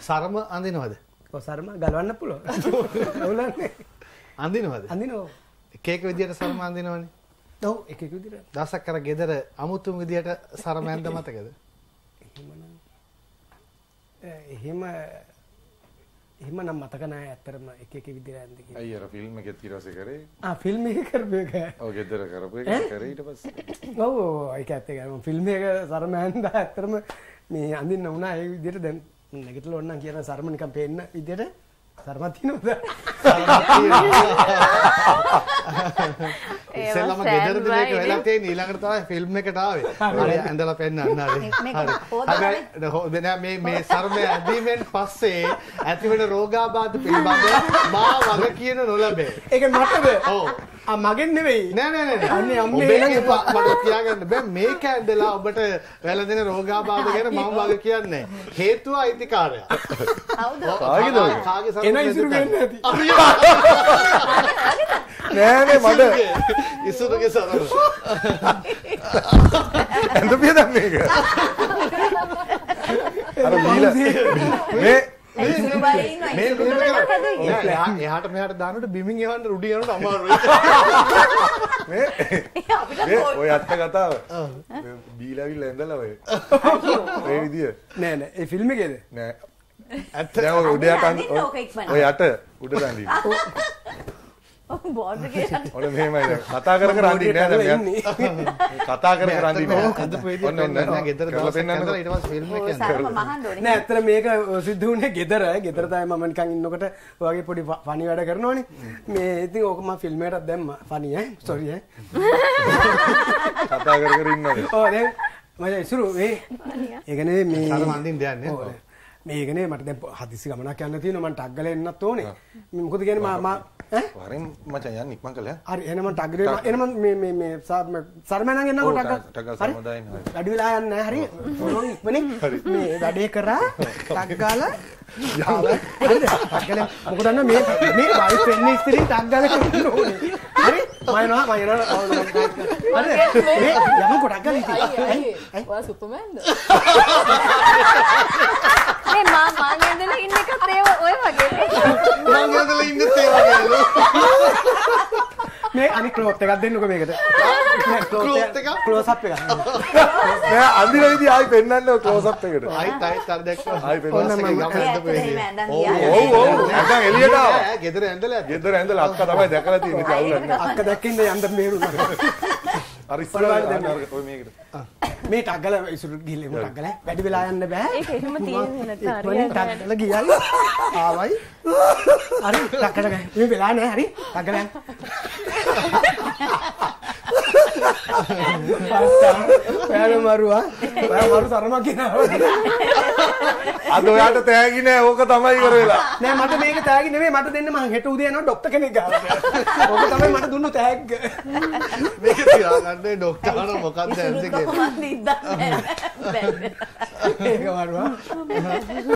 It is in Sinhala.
සරම අඳිනවද? ඔව් සරම ගලවන්න පුළුවන්. අවුලන්නේ. අඳිනවද? අඳිනවා. එක එක විදියට සරම අඳිනවනේ. ඔව් එක එක විදියට. දවසක් අර ගෙදර අමුතුම විදියට සරම ඇඳ මතකද? එහෙම නම් මතක නැහැ ඇත්තටම එක එක විදියට ඇඳ කියලා. අයිය අර ෆිල්ම් එකේ ඊටපස්සේ කරේ. ෆිල්ම් එක කරපු එක. ඔව් ගෙදර කරපු එක කරේ ඊට පස්සේ. ඔව් ඒක ඇත්ත ඒක. ෆිල්ම් එක සරම ඇඳලා ඇත්තටම මේ අඳින්න වුණා ඒ විදියට දැන් නැගිටලා ඕන නම් කියන සරම නිකන් පේන්න විදියට සරමක් තියෙනවද? ඉස්සෙල්ලාම ගෙදරදී මේක වෙලා තියෙන ඊළඟට තමයි ෆිල්ම් එකට ආවේ. හරි ඇඳලා පෙන්නන්න හරි. හරි. මේ සරම ඇඳීමෙන් පස්සේ ඇතිවෙන රෝගාබාධ පිළිබඳව මා වග කියන නොලබේ. ඒක මටද? ඔව්. මගෙන් නෙවෙයි. නෑ. අන්නේ අම්මේ මට කියාගන්න බෑ මේක ඇඳලා ඔබට වැළඳෙන රෝගාබාධ ගැන මම වග කියන්නේ. හේතුව අයිතිකාරයා. කවුද? කාගේ සරම එන ඉසුරු වෙන්නේ නැති. නෑ මඩ ඉසුරුගේ සරම. ඇඳපිය දැන් මේක. අර බීලා එහාට මෙහාට දානකොට බිමින් එවන්න රුඩි යනකොට අමාරුයි. ඔය අත්ත කතාව. බීලාවිල්ල ඇඳලා ඔය. ඒ විදිය. නෑ ඒ ෆිල්ම් එකේද? නෑ. ඇත්ත. දැන් ඔය උඩ යට ඔය යට උඩ දාන්නේ. බෝඩ් එකේ ඔන්න මෙහෙමයි දැන් කතා කර කර අඳින්නේ නෑ දැන් කතා කර කර අඳින්නේ ඔන්න නෑ ගෙදර දවස් කරලා ඊට පස්සේ ෆිල්ම් එක යනවා නෑ ඇත්තට මේක සිද්ධ වුණේ ගෙදර තමයි මම නිකන් ඉන්නකොට ඔයගේ පොඩි ෆනි වැඩ කරනවනේ මේ ඉතින් ඕක මම ෆිල්ම් එකකට දැම්මා ෆනි සෝරි කතා කර කර ඉන්නවනේ ඔව් දැන් මම ඉසුරු මේ ඒක නෙවෙයි මේ සරම අඳින්න දෙන්නේ මේකනේ මට දැන් හදිස්සි ගමනක් යන්න තියෙනවා මම ටග් ගාලා එන්නත් ඕනේ මොකද කියන්නේ මම වරෙන් මචං යන්න ඉක්මන් කළා හරි එහෙනම් මම ටග් ගාලා එහෙනම් මේ සර්මනන් එන්නකො ටග් සමදායින් හරි වැඩි වෙලා යන්නේ නැහැ හරි මොනවා ඉක්මනේ මේ වැඩේ කරා ටග් ගාලා හරිද ටග් ගාලා මොකද දන්න මේ වයිෆ් වෙන්නේ ඉස්තරින් ටග් ගාලා කරන්න ඕනේ හරි මම යනවා හරි මේ යමුකෝ ටග් ගාලා ඉතින් ඔයා සුපර්මෑන්ද මේ මම ඇඳලා ඉන්න එකත් ඒ ඔය වගේනේ මම ඇඳලා ඉන්නත් ඒ වගේලු මේ අනිත් ක්ලොත් එකක් දෙන්නකෝ මේකට ක්ලොත් එක ක්ලෝස් අප් එක නෑ අඳින විදිහ ආයි පෙන්නන්න ක්ලෝස් අප් එකට ආයිත් අර දැක්කා ආයි පෙන්නන්න ඔව් නැත්නම් එළියට ආවා ගෙදර ඇඳලා ගෙදර ඇඳලා අක්කා තමයි දැකලා තියෙන්නේ ඉතින් අවුලක් නෑ අක්ක දැක්කින්ද යන්න මේරුණා අර ඉස්සරහට දැන් ඔය මේකට මේ ටග්ගල ඉසුරු ගිහින් එමු ටග්ගල වැඩි වෙලා යන්න බෑ ඒක එහෙම තියෙන්නේ නැත්නම් ටග්ගල ගියයි ආවයි හරි ටග්ගල මේ වෙලා නෑ හරි ටග්ගල පෑන මරුවා මරු තරමක් කියනවා අද ඔයාට තෑගි නෑ ඕක තමයි ඉවර වෙලා නෑ මට මේක තෑගි නෙමෙයි මට දෙන්න මං හෙට උදේ යනවා ડોක්ටර් කෙනෙක් ගාවට ඕක තමයි මට දුන්නු තෑග්ග මේක තියාගන්නේ ડોක්ටර් අර මොකක්ද ඇද්ද කියලා කොහොමද ඉඳන්නේ ඒක මරුවා